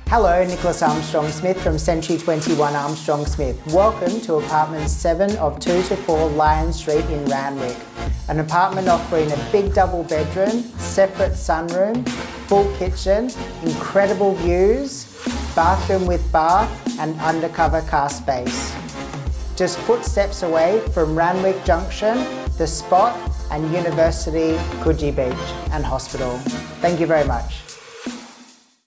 Hello, Nicholas Armstrong-Smith from Century 21 Armstrong-Smith. Welcome to apartment 7 of 2 to 4 Lion Street in Randwick. An apartment offering a big double bedroom, separate sunroom, full kitchen, incredible views, bathroom with bath and undercover car space. Just footsteps away from Randwick Junction, the Spot and University, Coogee Beach and Hospital. Thank you very much.